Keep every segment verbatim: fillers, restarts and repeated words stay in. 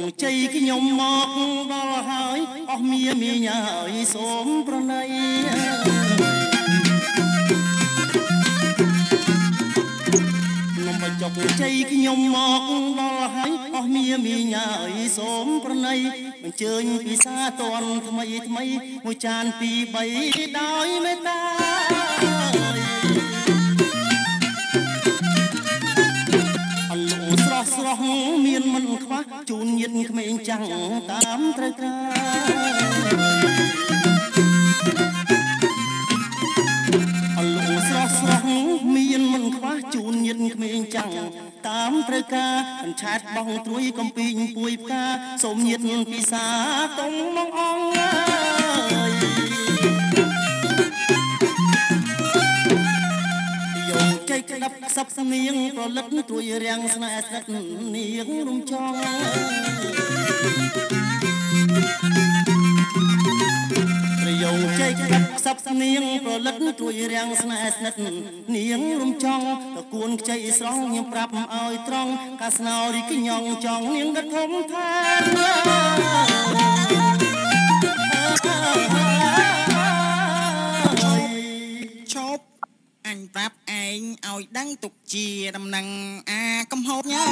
ជ័យខ្ញុំមកដល់ហើយអស់មាមីញ៉ាហើយសូមប្រណីនំបញ្ចុកជ័យខ្ញុំមកដល់ហើយអស់មាមីញ៉ាហើយសូមប្រណីអញ្ជើញពិសាតនថ្មីថ្មីមួយចានពីរបីដោយមេត្តាស្រស់មានមិនខ្វះជូនញាតិក្មេងចាំងតាមត្រូវការអលូស្រស់ស្រស់មានមិនខ្វះជូនញាតិក្មេងចាំងតាមត្រូវការអញ្ឆែតបោះត្រួយកំពីងពួយផ្កាសូមញាតិពិសាតុងមកអង្គចៃក្តាប់សັບស្នៀងប្រលឹកទួយរាំងស្នេហ៍ស្និទ្ធនាងរំចង់ប្រយោងចៃក្តាប់សັບស្នៀងប្រលឹកទួយរាំងស្នេហ៍ស្និទ្ធនាងរំចង់តគួនខ្ចីស្រង់ខ្ញុំប្រាប់ឲ្យត្រង់កាស្នោរីកញងចង់នាងដិតធំថាឈប់អញប្រាប់ឯងឲ្យដឹងទុកជាដំណឹងអាកំហូតញ៉ើ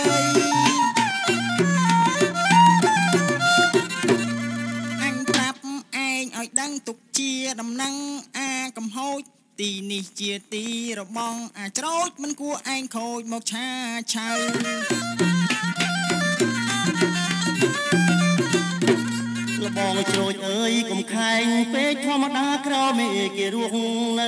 អញប្រាប់ឯងឲ្យដឹងទុកជាដំណឹងអាកំហូតទីនេះជាទីរបងអាច្រូចមិនគួរឯងខូចមកឆាឆៅលបងជ្រោចអើយកុំខែងពេកធម្មតាក្រមេគេរស់នៅ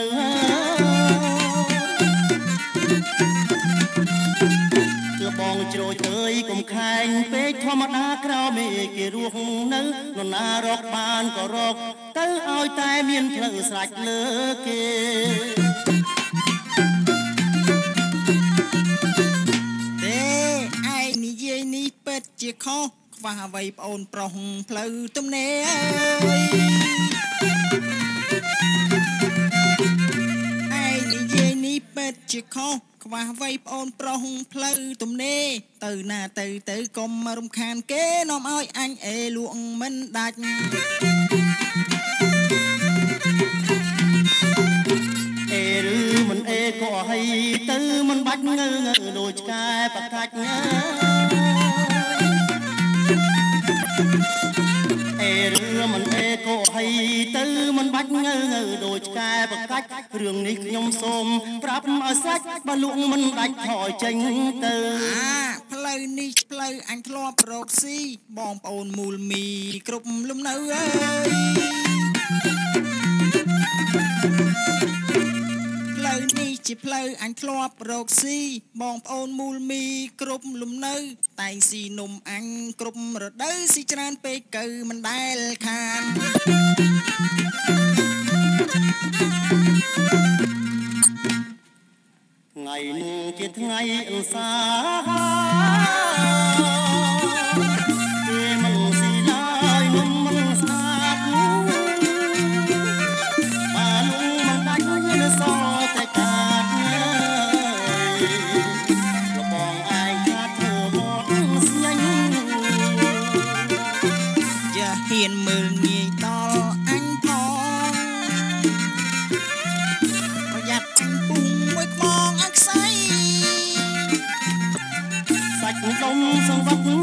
លបងជ្រោចអើយកុំខែងពេកធម្មតាក្រមេគេរស់នៅនរណារកបានក៏រកទៅឲ្យតែមានផ្លូវស្រេចលើគេទេឯងនិយាយនេះពិតជាខុសខ្វះអ្វីប្អូនប្រុសផ្លូវទំនេរអើយឯងនិយាយនេះពិតជាខុសខ្វះអ្វីប្អូនប្រុសផ្លូវទំនេរទៅណាទៅទៅកុំរំខានគេនាំឲ្យអញអេលួងមិនដាច់អេឬមិនអេក៏ឲ្យទៅមិនបាច់ងើងើដូចឆ្កែប្រកាច់អេឬមិនអេក៏ឲ្យទៅមិនបាច់ងើងើដូចឆ្កែប្រកាច់រឿងនេះខ្ញុំសូមប្រាប់ឲ្យស្រាច់បើលក់មិនដាច់ថយចេញទៅអាផ្លូវនេះផ្លូវអញធ្លាប់រកស៊ីបងប្អូនមូលមីគ្រប់លំនៅអើយផ្លូវនេះជាផ្លូវអញធ្លាប់រកស៊ីបងប្អូនមូលមីគ្រប់លំនៅតែងស៊ីនំអញគ្រប់រដូវស៊ីច្រើនពេកកើមិនដែលខានថ្ងៃនេះជាថ្ងៃអន្សាគេមិនស៊ីឡើយនំមិនស្អាតបានមិនដាច់នៅសល់តែកាត់លបងឯងខាត់ធ្វើមកស្ញាញ់យ៉ាហ៊ានមើលងាយដល់អញផងប្រយ័ត្នអញពុំមួយខ្មងអើខ្សែសាច់ដុំសង្វាក់